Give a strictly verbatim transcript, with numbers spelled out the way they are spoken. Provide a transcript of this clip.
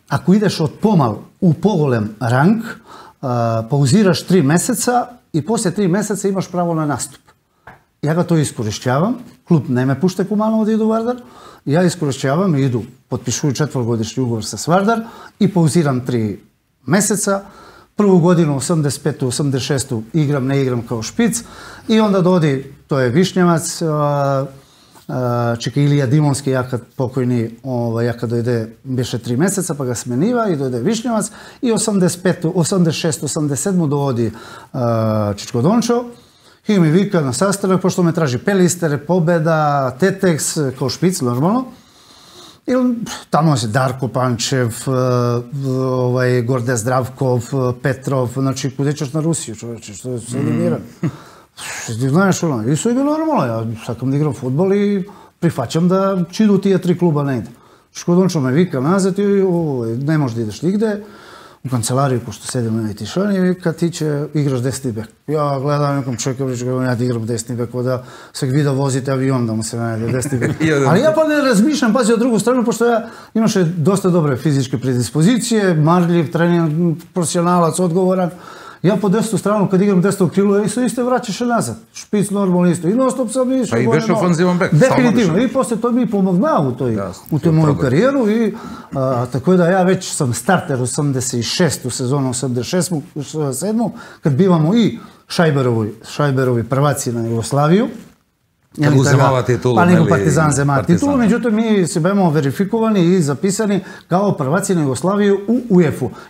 ako ideš od pomal u pogolem rang, pauziraš tri meseca i poslije tri meseca imaš pravo na nastup. Ja ga to iskorišćavam, klub ne me pušte Kumanovo da idu u Vardar, ja iskorišćavam i idu, potpišuju četvrgodišnji ugovor sa Vardar i pauziram tri meseca. Prvu godinu, osamdeset petu osamdeset šestu igram, ne igram kao špic i onda dodi, to je Višnjavac, čekaj Ilija Dimonski, ja kad pokojni, ja kad dojde, biše tri meseca pa ga smeniva i dojde Višnjavac i osamdeset petu osamdeset šestu osamdeset sedmu dovodi Čičko Dončo i mi vika na sastanak, pošto me traži Pelister, Pobeda, Teteks, kao špic, normalno. I tamo je Darko Pančev, Gorde Zdravkov, Petrov, znači kude ćeš na Rusiju, čovječe, što je sedimiran. Znaš, ono, i su i bilo normalno, ja sakam da igram futbol i prihvaćam da čidu tije tri kluba ne ide. Čičko Dončo me vika nazad i ne možeš da ideš nigde, u kancelariju, pošto sedim na Tišani, kad ti će igraš desni bek. Ja gledam nekom čovjeka, ja da igram desni bek, da se vidio vozite avion da mu se najde desni bek. Ali ja pa ne razmišljam, pazi, od drugu stranu, pošto ja imaše dosta dobre fizičke predispozicije, marljiv, trening, profesionalac, odgovoran. Ja po desnu stranu, kad igram desnu krilu, ja isto iste vraćaš nazad. Špic normalno isto. I non stop sam išao. Pa i beš ofanzivan bek. Definitivno. I posle to mi pomognao u toj moju karijeru. Tako da ja već sam starter osamdeset šestu sezonu, osamdeset sedmu kad bivamo i Šajberovi prvaci na Jugoslaviju. Kad uzemava titulu. Pa nego Partizan zema titulu, međutim mi se bemo verifikovani i zapisani kao prvaci na Jugoslaviju u UEFA-u.